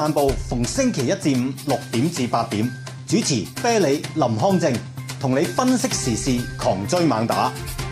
漫步逢星期一至五6點至8點，主持啤梨林康正，同你分析時事，狂追猛打。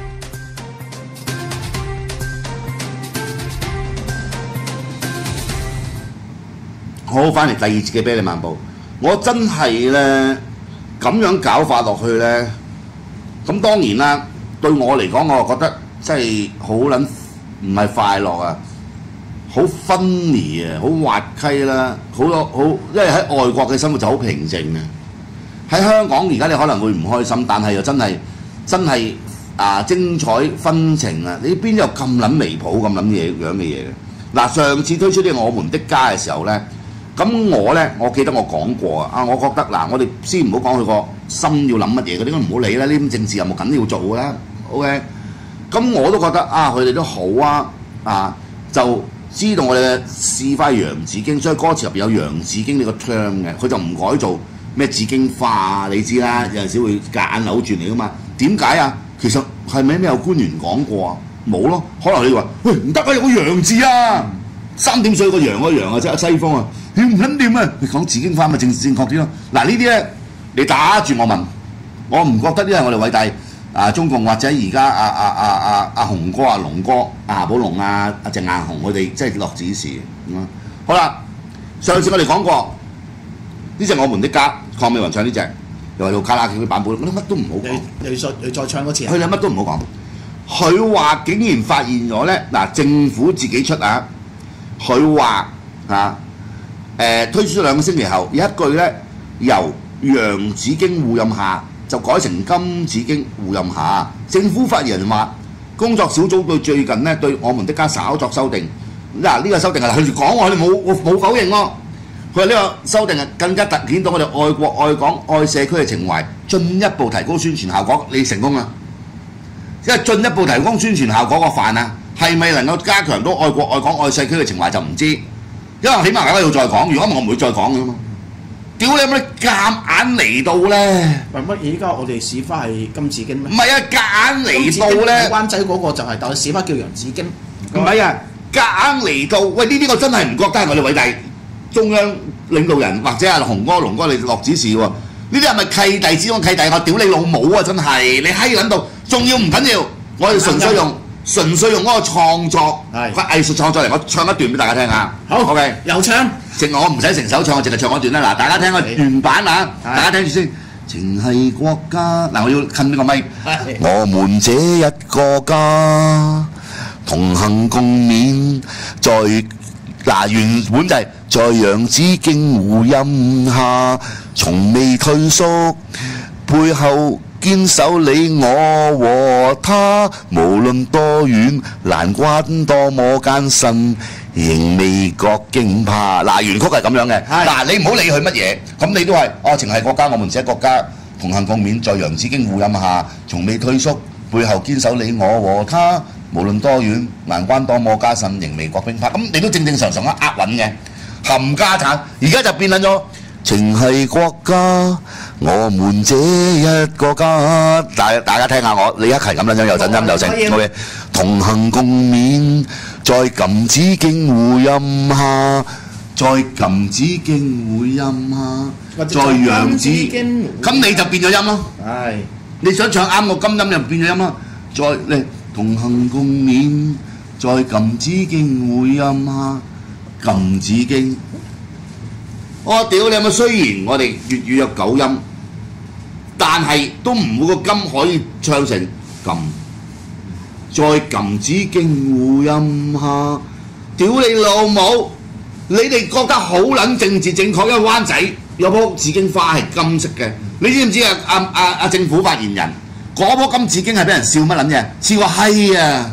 好，翻嚟第二節嘅啤梨漫步，我真係咧咁樣搞法落去咧，咁當然啦，對我嚟講，我覺得真係好撚唔係快樂啊！好分離啊，好滑稽啦，好，因為喺外國嘅生活就好平靜嘅。喺香港而家你可能會唔開心，但係又真係精彩紛呈啊！你邊有咁撚離譜咁撚樣嘅嘢嘅？嗱，上次推出啲我們的家嘅時候咧，咁我記得我講過啊，我覺得嗱，我哋先唔好講佢個心要諗乜嘢，嗰啲唔好理啦，呢啲政治任務緊要做㗎啦 ，OK？ 咁我都覺得佢哋都好就知道我哋嘅試翻洋紫荊，所以歌詞入邊有洋紫荊呢個 term 嘅，佢就唔改做咩紫荊花你知啦，有陣時會夾硬扭轉嚟噶嘛。點解啊？其實係咪咩有官員講過啊？冇咯，可能你話喂唔得啊，有個洋字啊，3點水個洋個洋啊，即係西方啊，你唔撚掂啊！你講紫荊花咪正確啲咯。嗱呢啲咧，你打住我問，我唔覺得呢係我哋偉大中共或者而家阿雄哥龍哥夏寶龍鄭雁雄佢哋即係落指示咁啊。好啦，上次我哋講過呢隻我們的家，鄺美雲唱呢隻，又係到卡拉 OK 版本，乜都唔好講。 你再唱嗰次啊？ 佢哋乜都唔好講。佢話竟然發現咗咧，政府自己出佢話推出咗2個星期後，有一句咧由洋紫荊互任下，就改成金紫荊互任下。政府發言人話，工作小組對最近呢對我們的家稍作修訂。呢個修訂係佢哋講喎，佢哋冇否認喎。佢話呢個修訂係更加突顯到我哋愛國愛港愛社區嘅情懷，進一步提高宣傳效果。你成功啦！因為進一步提高宣傳效果個飯係咪能夠加強到愛國愛港愛社區嘅情懷就唔知，因為起碼大家要再講，如果唔係我唔會再講嘅嘛。屌你有冇夾硬嚟到咧？ 喂，乜而家我哋試翻係金紫荊咩？ 唔係啊，夾硬嚟到咧。 灣仔嗰個就係，但係試翻叫洋紫荊。 唔係啊，夾硬嚟到。喂，呢啲我真係唔覺得係我哋偉大中央領導人或者雄哥龍哥你落指示喎。呢啲係咪契弟之中契弟？我屌你老母啊！真係你閪撚到，仲要唔緊要，我哋純粹用嗰個創作，個藝術創作嚟，我唱一段俾大家聽下。 好 ，OK， 又唱。 我唔使成首唱，我淨係唱嗰段啦。嗱，大家聽個原版大家聽住先。情係國家，我要近呢個咪。我們這一個家，同行共勉，原本就係在洋紫荊互任下，從未退縮，背後堅守你我和他，無論多遠難關多麼艱辛，仍未覺驚怕。原曲係咁樣嘅。你唔好理佢乜嘢，咁你都係情係國家，我們這國家同行共勉，在洋紫荊互任下，從未退縮，背後堅守你我和他，無論多遠難關多麼艱辛，仍未覺驚怕。咁你都正正常常押韻嘅，冚家產。而家就變撚咗。情係國家，我們這一個家。大家聽下你一齊咁樣又震音又成。OK， 同行共勉，在金紫荊互任下，在金紫荊互任下，在洋紫荊。咁你就變咗音咯。你想唱啱個金音就變咗音啦。你同行共勉，在金紫荊互任下，金紫荊。我屌你有冇？雖然我哋粵語有9音，但係都唔會個金可以唱成金，在金紫荊互任下。屌你老母！你哋覺得好撚政治正確，因為灣仔有棵紫荊花係金色嘅，你知唔知啊？政府發言人嗰棵金紫荊係俾人笑乜撚嘢？笑個閪啊！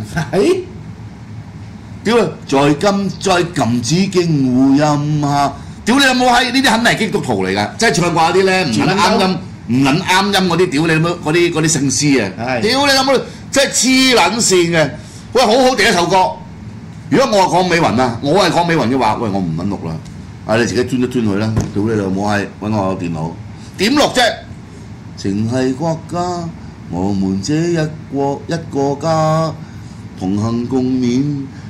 屌在金紫荊互任下。屌你有冇閪？呢啲肯定係基督徒嚟㗎，即係唱慣嗰啲咧唔撚啱音，唔撚啱音嗰啲，屌你有冇嗰啲聖詩啊！屌你有冇？即係黐撚線嘅。喂，好好地一首歌。如果我係鄺美雲我係鄺美雲嘅話，喂，我唔撚錄啦。你自己吞一吞佢啦。屌你老母閪，揾我電腦點錄啫？情係國家，我們這一個家，同行共勉。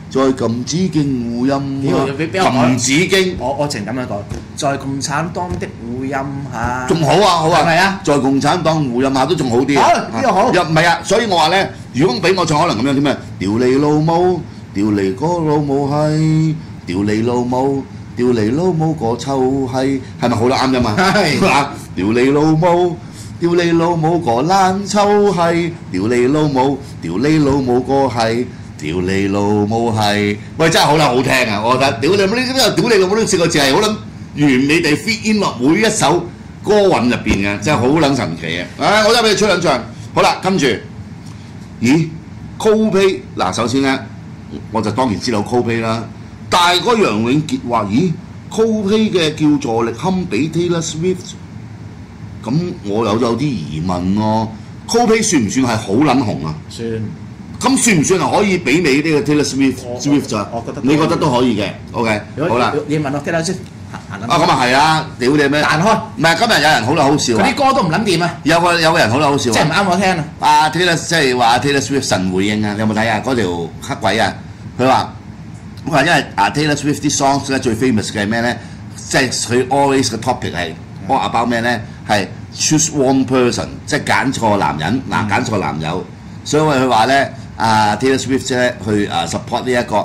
在禁止經互音禁止經， 我淨咁樣講，在共產黨的互音下， 仲好啊，好啊， 係咪啊？ 在共產黨互音下都仲好啲好呢個好又唔係啊，所以我話咧，如果俾我唱，可能咁樣點咩？屌你老母，屌你個老母閪，屌你老母，屌你老母個臭閪，係咪好得啱音啊？ 係啊，屌你老母。屌你老母個爛臭閪！屌你老母！屌你老母個係！屌你老母係！喂，真係好撚好聽啊！我覺得屌你老母呢個屌你老母呢四個字係好撚完美地 fit in 落每一首歌韻入邊嘅，真係好撚神奇啊！我真係俾你吹兩場。好啦，跟住，咦 Coldplay 嗱，首先咧，我就當然知道 Coldplay 啦。但係嗰楊永傑話：咦 Coldplay 嘅叫座力堪比 Taylor Swift。咁我有啲疑問咯 ，Coldplay 算唔算係好撚紅啊？ 算。 咁算唔算係可以媲美呢個 Taylor Swift 咋？ 我覺得你覺得都可以嘅。OK， 好啦。 你問我 Taylor Swift 咁啊係啊，屌你咩？ 彈開。 唔係今日有人好撚好笑啊！ 嗰啲歌都唔撚掂啊！ 有個人好撚好笑啊！ 即係唔啱我聽啊 ！Taylor 即係話 Taylor Swift 神回應啊！你有冇睇啊？嗰條黑鬼啊！佢話因為Taylor Swift 啲 songs 咧最 famous 嘅係咩咧？即係佢 always 嘅 topic 係 all about 咩咧？係 choose one person， 即係揀錯男人，揀錯男友。所以佢話咧，Taylor Swift 咧去support 呢一個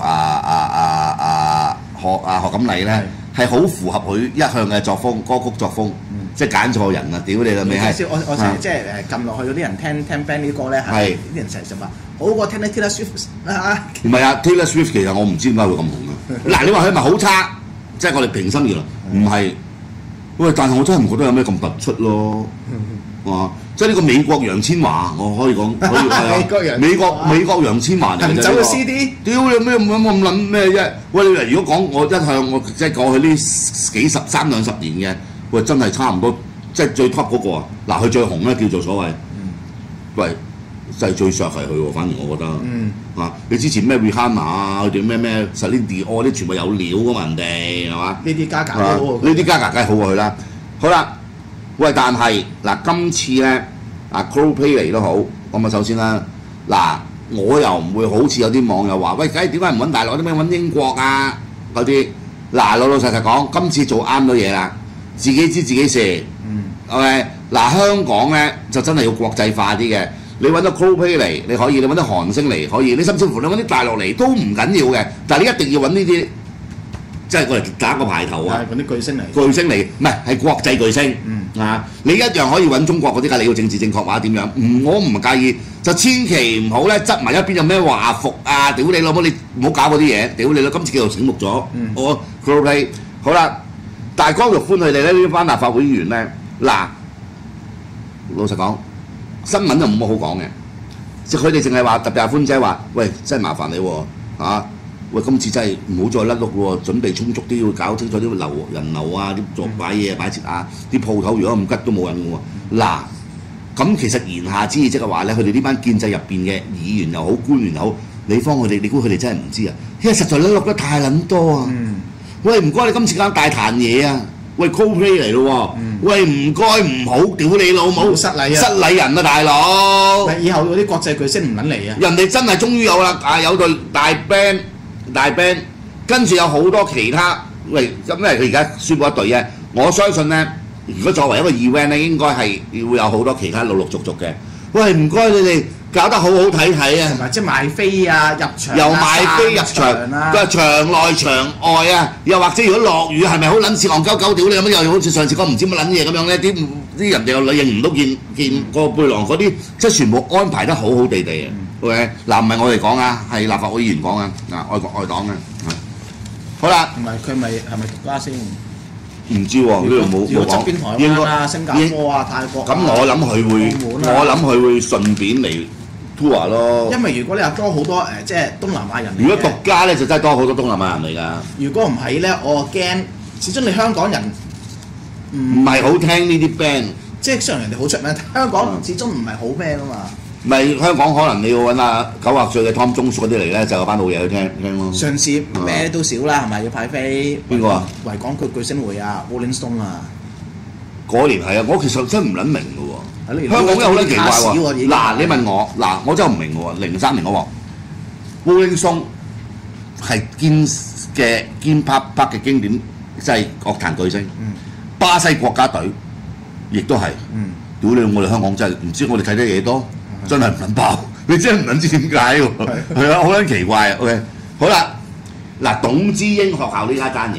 何錦麗咧，係好符合佢一向嘅作風，歌曲作風，即係揀錯人啊！屌你老味係！ 我成日即係撳落去嗰啲人聽 band 呢啲歌咧，係啲人成日就話好過聽 Taylor Swift 啊！ 唔係啊 ，Taylor Swift 其實我唔知點解會咁紅啊！嗱，你話佢係咪好差？即係我哋平心而論，唔係。喂，但係我真係唔覺得有咩咁突出咯，即係呢個美國楊千嬅，我可以講，美國楊千嬅嚟嘅。 走個 CD， 屌你咩咁諗咩啫？喂，你如果講我一向我即係過去呢三兩十年嘅，喂真係差唔多，即係最 top 嗰個啊！嗱，佢最紅咧叫做所謂，喂。就係最削係佢喎，反而我覺得，你之前咩 Rihanna 啊，佢哋咩 Celine Dion 啲全部有料噶嘛，人哋係嘛？ 呢啲加價好喎， 呢啲加價梗係好過佢啦。好啦，喂，但係嗱，今次咧Coldplay 嚟都好，咁啊首先啦，嗱，我又唔會好似有啲網友話，喂，點解唔揾大陸啲咩揾英國啊嗰啲？嗱，老實講，今次做啱咗嘢啦，自己知自己事，OK，嗱，香港咧就真係要國際化啲嘅。你揾到 Coldplay 嚟，你可以；你揾到韓星嚟，可以；你甚至乎你揾啲大陸嚟都唔緊要嘅。但係你一定要揾呢啲，即係過嚟打個排頭啊！ 揾啲巨星嚟， 巨星嚟，唔係國際巨星你一樣可以揾中國嗰啲㗎，你要政治正確話點樣？我唔介意，就千祈唔好咧執埋一邊有咩華服啊！屌你老母，你唔好搞嗰啲嘢！屌你啦，今次叫做醒目咗，我 Coldplay 好啦，但係江玉歡佢哋咧呢班立法會議員咧，嗱，老實講。新聞就冇乜好講嘅，即係佢哋淨係話特別阿歡姐話：喂，真係麻煩你喎，喂，今次真係唔好再甩碌喎，準備充足啲，要搞清楚啲人流啊，啲作擺嘢擺設啊，啲鋪頭如果咁吉都冇人嘅喎。嗱，咁其實言下之意即係話咧，佢哋呢班建制入邊嘅議員又好，官員又好，你幫佢哋，你估佢哋真係唔知啊？因為實在甩碌得太撚多啊！喂，唔該你今次間大壇嘢啊！喂 Coldplay 嚟咯喎！喂，唔該唔好屌你老母， 失禮啊！ 失禮人啊，大佬！ 以後嗰啲國際巨星唔撚嚟啊！ 人哋真係終於有啦，有隊大 band，跟住有好多其他，喂，咁因為佢而家宣布一隊啫，我相信咧，如果作為一個 event 咧，應該係會有好多其他陸陸續續嘅。喂，唔該你哋搞得好好睇睇啊！ 同埋即係賣飛啊，入場又賣飛入場啊，場內場外啊，又或者如果落雨係咪好撚似戇鳩鳩屌你咁樣？又好似上次講唔知乜撚嘢咁樣咧，啲人哋又認唔到件個背囊嗰啲，即係全部安排得好好地地啊！OK，嗱唔係我哋講啊，係立法會議員講啊，愛國愛黨啊，好啦， 同埋佢係咪獨家先？ 唔知喎，呢度冇側邊台灣啊、新加坡啊、泰國咁我諗佢會順便嚟 tour 咯。 因為如果你話多好多即係東南亞人， 如果獨家咧就真係多好多東南亞人嚟㗎。 如果唔係咧，我驚始終你香港人唔係好聽呢啲 band， 即係雖然人哋好出名，香港始終唔係好咩㗎嘛。 咪香港可能你要揾阿90歲嘅湯中樹嗰啲嚟咧，就有班老嘢去聽咯。 上次咩都少啦，係咪要派飛？ 邊個啊？ 維港區巨星會啊 ，Rolling Stone 啊。嗰年係啊，我其實真唔撚明嘅喎。香港有好撚奇怪喎。嗱，你問我，我真係唔明嘅喎。03年嗰個 Rolling Stone 係堅拍嘅經典，即係樂壇巨星。巴西國家隊亦都係。屌你！我哋香港真係唔知我哋睇得嘢多，真係唔撚爆，你真係唔撚知點解喎？係啊，好撚奇怪啊。OK， 好啦，嗱，董之英學校呢家單嘢，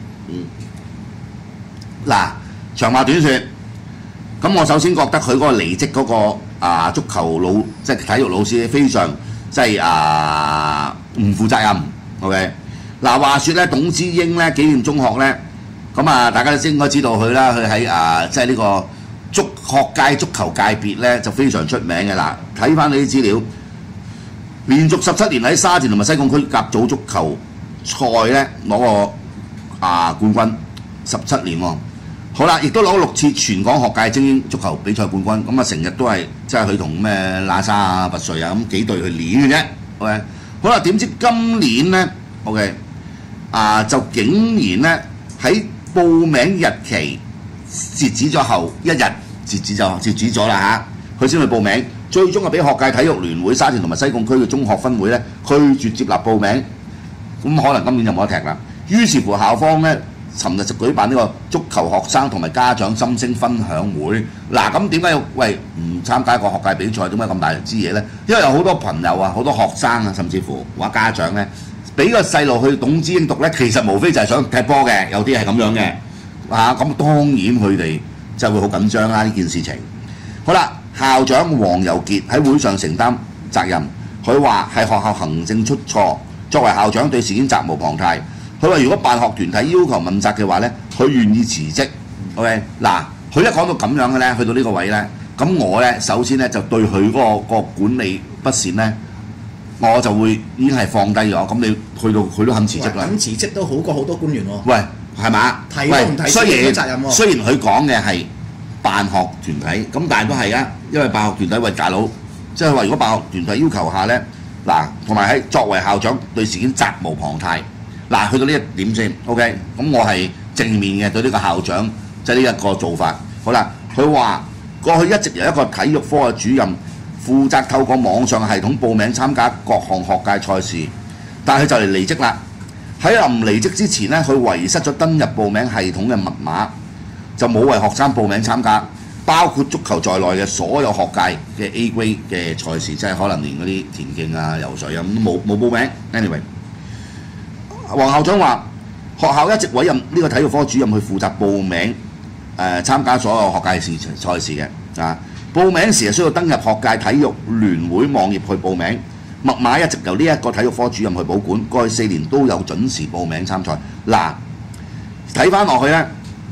嗱，長話短説，咁我首先覺得佢嗰個離職嗰個足球即係體育老師非常即係唔負責任。OK， 嗱，話説咧，董之英咧紀念中學咧，咁大家都應該知道佢啦，佢喺即係呢個學界足球界別咧就非常出名嘅啦。睇翻你啲資料，連續17年喺沙田同埋西貢區甲組足球賽咧攞個冠軍，17年喎。好啦，亦都攞6次全港學界精英足球比賽冠軍。咁成日都係即係佢同咩喇沙啊、拔萃啊咁幾隊去練嘅啫。OK， 好啦，點知今年咧 OK 就竟然咧喺報名日期截止咗後1日。截止咗啦佢先去報名，最終係俾學界體育聯會沙田同埋西貢區嘅中學分會咧拒絕接納報名，咁可能今年就冇得踢啦。於是乎校方咧，尋日就舉辦呢個足球學生同埋家長心聲分享會。嗱，咁點解要唔參加個學界比賽？點解咁大支嘢咧？因為有好多朋友好多學生甚至乎或家長咧，俾個細路去董之英讀咧，其實無非就係想踢波嘅，有啲係咁樣嘅。咁當然佢哋就會好緊張啦呢件事情。好啦，校長黃尤傑喺會上承擔責任，佢話係學校行政出錯，作為校長對事件責無旁貸。佢話如果辦學團體要求問責嘅話咧，佢願意辭職。OK， 嗱，佢一講到咁樣嘅咧，去到呢個位咧，咁我咧首先咧就對佢嗰個管理不善咧，我就會已經係放低咗。咁你去到佢都肯辭職啦。咁辭職都好過好多官員喎。 喂，係嘛？ 提都唔提，責任喎。 雖然佢講嘅係辦學團體，咁但係都係啊，因為辦學團體喂大佬，即係話如果辦學團體要求下咧，嗱，同埋喺作為校長對事件責無旁貸。嗱，去到呢一點先 ，OK， 咁我係正面嘅對呢個校長即係呢一個做法。好啦，佢話過去一直由一個體育科嘅主任負責透過網上系統報名參加各項學界賽事，但係佢就嚟離職啦。喺臨離職之前呢，佢遺失咗登入報名系統嘅密碼，就冇為學生報名參加，包括足球在內嘅所有學界嘅 A grade 嘅賽事，即係可能連嗰啲田徑啊、游水啊咁都冇報名。anyway。黃校長話：學校一直委任呢個體育科主任去負責報名，參加所有學界賽事嘅。報名時係需要登入學界體育聯會網頁去報名，密碼一直由呢一個體育科主任去保管。過去4年都有準時報名參賽。嗱，睇翻落去咧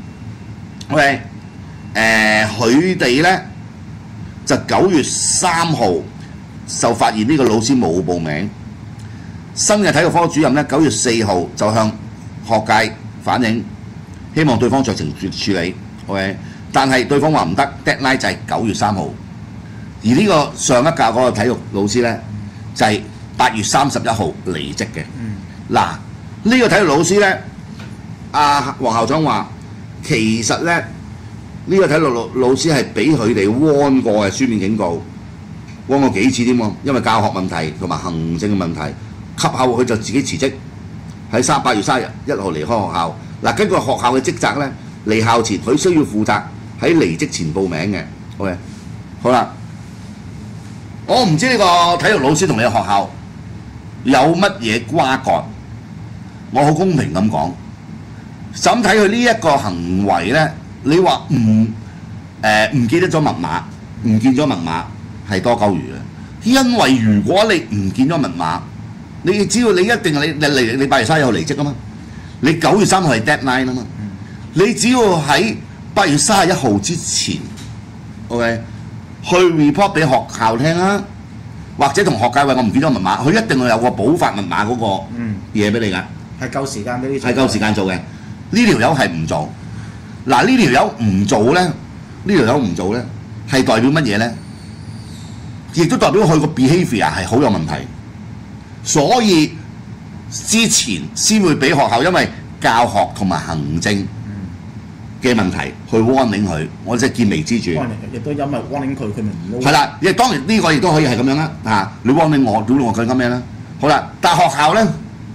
，OK， 佢哋咧就9月3號就發現呢個老師冇報名。新嘅體育科主任咧9月4號就向學界反映，希望對方酌情處理。OK， 但係對方話唔得 ，deadline 就係9月3號。而呢個上一屆嗰個體育老師咧就係8月31號離職嘅。嗱，呢個體育老師咧，黃校長話其實咧呢個體育老師係俾佢哋warn過嘅書面警告，warn過幾次添喎，因為教學問題同埋行政嘅問題。及後佢就自己辭職，喺8月31號離開學校。嗱，根據學校嘅職責咧，離校前佢需要負責喺離職前報名嘅。OK， 好啦，我唔知呢個體育老師同你嘅學校有乜嘢瓜葛，我好公平咁講。就咁睇佢呢一個行為咧，你話唔記得咗密碼，唔見咗密碼係多鳩餘嘅，因為如果你唔見咗密碼，你只要你一定係你8月31號離職啊嘛，你9月3號係 deadline 啊嘛，你只要喺8月31號之前 ，OK， 去 report 俾學校聽啊，或者同學界話我唔見咗密碼，佢一定會有個補發密碼嗰個嘢俾你㗎， 係夠時間俾你做， 係夠時間做嘅。呢條友係唔做，嗱呢條友唔做咧，係代表乜嘢咧？亦都代表佢個 behaviour 係好有問題。所以之前先會俾學校因為教學同埋行政嘅問題去 warning 佢，我即係見微知著。 亦都因為 warning 佢咪唔撈。 係啦，亦當然呢個亦都可以係咁樣啦。你 warning 我，屌我佢咁咩啦？好啦，但係學校咧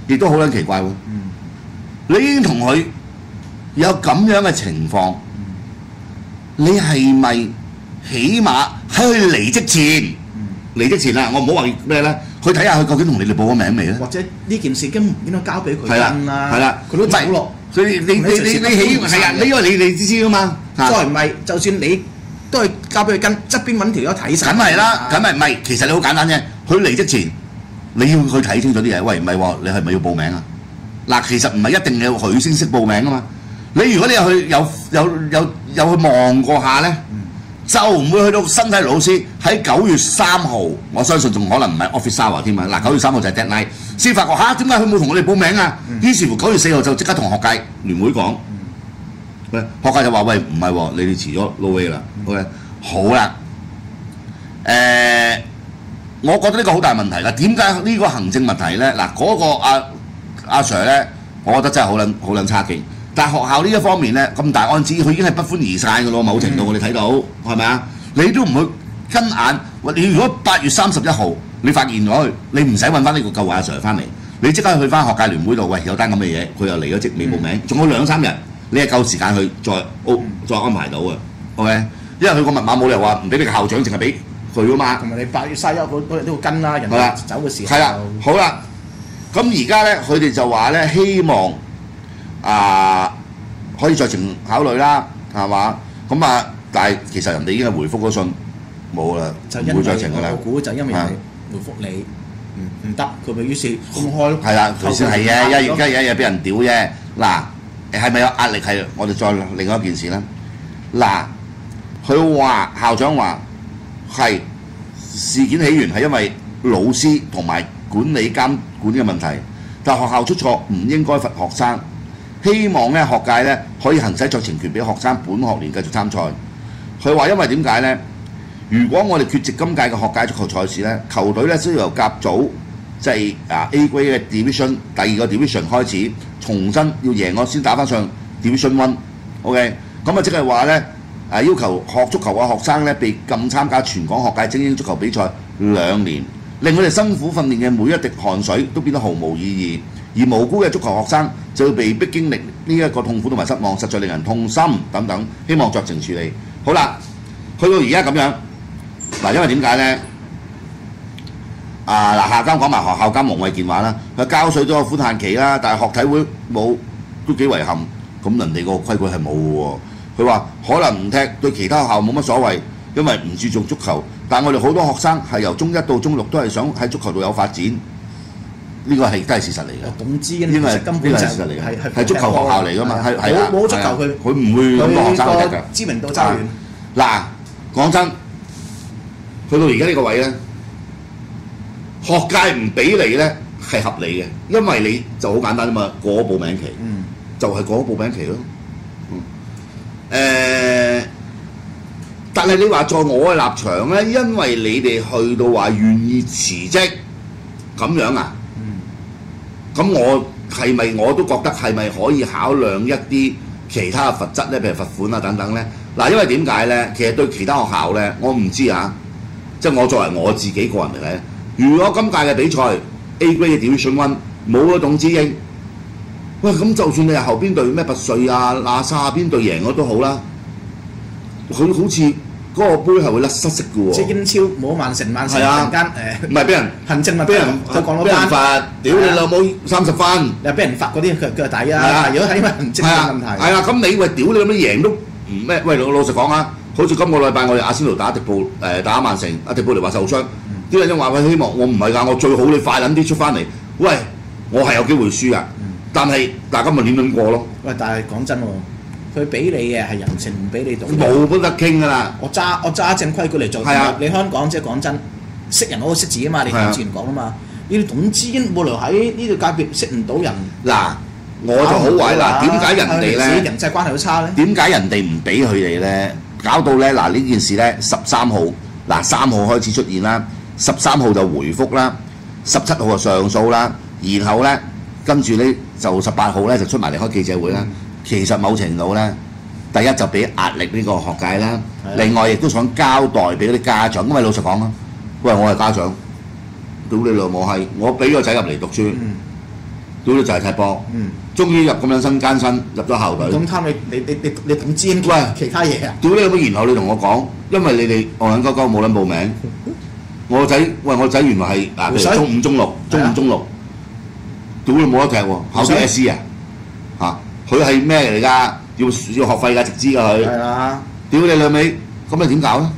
亦都好撚奇怪喎。你已經同佢有咁樣嘅情況，你係咪起碼喺佢離職前？離職前啊，我唔好話咩咧，去睇下佢究竟同你哋報咗名未咧？ 或者呢件事已經唔應該交俾佢係啦跟啦， 係啦， 佢都走落。 所以你起係啊，你因為你知噶嘛， 再唔係，就算你都係交俾佢跟，側邊揾條友睇晒。 梗係啦，梗係唔係？其實你好簡單啫，佢離職前你要去睇清楚啲嘢。喂，唔係喎，你係咪要報名啊？嗱，其實唔係一定要佢先識報名啊嘛。你如果你有去望過下咧，就唔會去到身體老師喺9月3號，我相信仲可能唔係 office hour 添啊！嗱，9月3號就係 deadline，先發覺點解佢冇同我哋報名啊？於是乎9月4號就即刻同學界聯會講，學界就話：喂，唔係喎，你哋遲咗 no way 啦。OK， 好啦，我覺得呢個好大問題啦。點解呢個行政問題咧？嗱，嗰個阿 Sir 咧，我覺得真係好撚差勁。但係學校呢一方面咧，咁大案子，佢已經係不歡而散嘅咯。某程度我哋睇到係咪啊？你都唔會跟眼。你如果8月31號你發現咗佢，你唔使揾翻呢個舊阿 Sir 翻嚟，你即刻去翻學界聯會度，喂，有單咁嘅嘢，佢又離咗職未報名，仲有2-3日，你係夠時間去再安排到嘅。OK， 因為佢個密碼冇理由話唔俾你個校長，淨係俾佢啊嘛。 同埋你8月31號嗰日都要跟啦，人哋走嘅時候。 係啦，好啦，咁而家咧，佢哋就話咧，希望可以酌情考慮啦，係嘛？咁但係其實人哋已經係回覆咗信，冇啦，唔會酌情㗎啦。 我估就因為人哋回覆你唔得，佢咪於是公開咯。 係啦，佢先係嘅，而家有一日俾人屌啫。嗱，係咪有壓力係？我哋再另外一件事啦。嗱，佢話校長話係事件起源係因為老師同埋管理監管嘅問題，但學校出錯唔應該罰學生。希望咧學界咧可以行使酌情權俾學生本學年繼續參賽。佢話因為點解咧？如果我哋缺席今屆嘅學界足球賽事咧，球隊咧需要由甲組即係A grade 嘅 division 第2個 division 開始，重新要贏我先打翻上 division 1。OK， 咁即係話咧要求學足球嘅學生咧被禁參加全港學界精英足球比賽2年，令佢哋辛苦訓練嘅每一滴汗水都變得毫無意義。而無辜嘅足球學生就要被逼經歷呢一個痛苦同埋失望，實在令人痛心等等。希望酌情處理。好啦，去到而家咁樣嗱，因為點解咧？校監講埋學校監黃偉健話啦，佢交稅都有寬限期啦，但係學體會冇都幾遺憾。咁人哋個規矩係冇嘅喎。佢話可能唔踢對其他學校冇乜所謂，因為唔注重足球。但我哋好多學生係由中1到中6都係想喺足球度有發展。呢個都係事實嚟嘅。 董之英其實根本就係足球學校嚟㗎嘛，係冇足球佢唔會咁多學生去踢㗎。 知名度差遠。 嗱，講真，去到而家呢個位咧，學界唔俾你咧係合理嘅，因為你就好簡單啫嘛，過咗報名期，就係過咗報名期咯。但係你話在我嘅立場咧，因為你哋去到話願意辭職咁樣啊？咁我係咪我都覺得係咪可以考量一啲其他嘅罰則咧，譬如罰款啊等等咧？嗱，因為點解咧？其實對其他學校咧，我唔知啊。即係我作為我自己個人嚟睇，如果今屆嘅比賽 A grade 嘅 Division 1冇咗董之英，喂咁就算你係後邊隊咩拔萃啊、喇沙邊隊贏咗都好啦，佢好似嗰個杯係會失色嘅喎。 即係英超冇曼城突然間唔係俾人行政咪俾人罰，屌你老母30分， 又俾人罰嗰啲腳底啊！如果係因為行政嘅問題， 係啊，咁你喂屌你咁樣贏都唔咩？喂，老實講啊，好似今個禮拜我哋阿仙奴打迪布打曼城，阿迪布尼話受傷，啲人就話喂希望我唔係㗎，我最好你快撚啲出翻嚟，喂我係有機會輸啊，但係大家咪點過咯？ 喂，但係講真喎。佢俾你嘅係人情，唔俾你做。 冇得傾㗎啦！ 我揸正規矩嚟做。你香港即係講真，識人我識字啊嘛，你同自然講啊嘛。呢啲董之英冇理由喺呢個界別識唔到人。嗱， 我就好壞嗱，點解人哋咧人際關係好差咧？ 點解人哋唔俾佢哋咧？搞到咧嗱呢件事咧13號嗱3號開始出現啦，13號就回覆啦，17號就上訴啦，然後咧跟住咧就18號咧就出埋嚟開記者會啦。其實某程度咧，第一就俾壓力呢個學界啦，另外亦都想交代俾嗰啲家長，因為老實講啊，喂我係家長，屌你老母係，我俾個仔入嚟讀書， 屌你就係踢波，終於入咁樣身艱辛入咗校隊。 咁貪你懂知喂其他嘢啊？ 屌你咁，然後你同我講，因為你哋戇撚鳩鳩冇撚報名，我個仔喂我個仔原來係嗱，譬如中五中六，屌你冇得踢喎，考 DSE 啊嚇，佢係咩嚟㗎？要學費㗎，直資㗎佢。 係啊！ 屌你兩味，咁你點搞咧？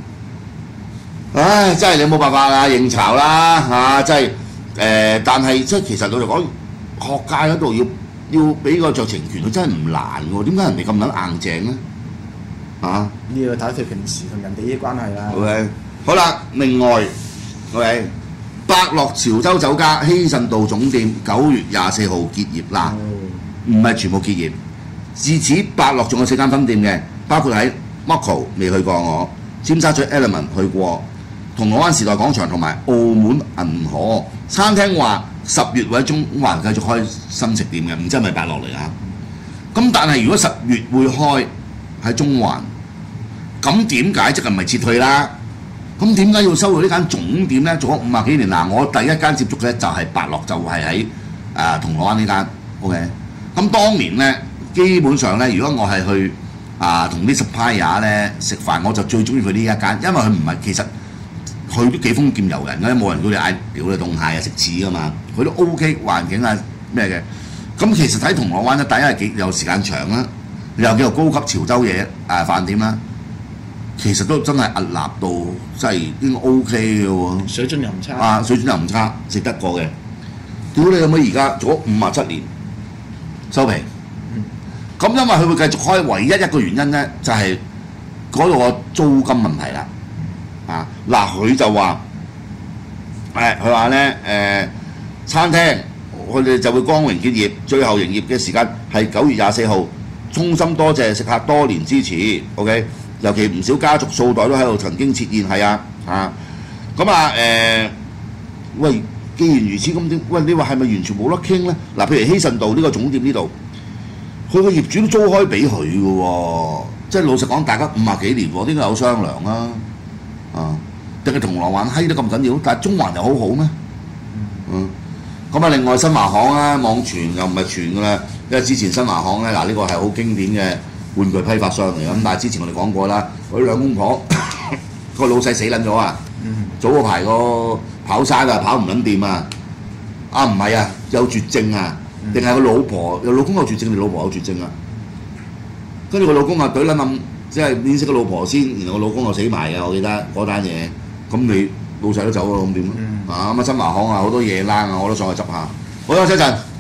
唉，真係你冇辦法啦，應酬啦嚇，真係但係即係其實老實講，學界嗰度要俾個酌情權，佢真係唔難喎。點解人哋咁撚硬淨咧？嚇！ 呢個睇佢平時同人哋啲關係啦。 OK， 好啦，另外 OK， 百樂潮州酒家希慎道總店9月24號結業啦，唔係全部結業。自此百樂仲有4間分店嘅，包括喺 Moco 未去過我，尖沙咀 Element 去過，銅鑼灣時代廣場同埋澳門銀河餐廳話10月會喺中環繼續開新食店嘅，唔知係咪百樂嚟啊？咁但係如果10月會開喺中環，咁點解即係唔係撤退啦？咁點解要收到呢間總店咧？做咗50幾年嗱，我第一間接觸嘅就係百樂，就係喺銅鑼灣呢間 OK。咁當年咧，基本上咧，如果我係去同啲 supplier 咧食飯，我就最中意佢呢一間，因為佢唔係其實佢都幾豐儉由人嘅，冇人叫你嗌屌你凍蟹啊食翅噶嘛，佢都 OK 環境啊咩嘅。咁其實睇銅鑼灣咧，第一係幾有時間長啦，又叫做高級潮州嘢飯店啦，其實都真係屹立到真係應該 OK 嘅喎， 水準又唔差水準又唔差，食得過嘅。屌你有冇而家做咗57年收皮？咁因為佢會繼續開，唯一一個原因咧就係嗰度個租金問題啦。佢就話佢話咧餐廳佢哋就會光榮結業，最後營業嘅時間係9月24號。衷心多謝食客多年支持 ，OK。尤其唔少家族數代都喺度曾經設宴，係喂，既然如此咁點？喂，你話係咪完全冇得傾咧？嗱，譬如希慎道呢個總店呢度。佢個業主都租開俾佢嘅喎，即係老實講，大家50幾年喎，應該有商量啦，定係銅鑼灣閪得咁緊要？但係中環又好好咩？咁另外新華行啦，網傳又唔係傳㗎啦，因為之前新華行咧，呢個係好經典嘅玩具批發商嚟嘅，咁但係之前我哋講過啦，嗰兩公婆個老細死撚咗啊，早嗰排個跑山啊，跑唔撚掂啊，唔係啊，有絕症啊！定係個老婆，老公有絕症定老婆有絕症啊？跟住個老公啊，懟撚冧，即係面識個老婆先，然後個老公又死埋嘅，我記得嗰單嘢。咁你老細都走咗，咁點啊？新華行好多嘢啦，我都上去執下。好啦，一陣。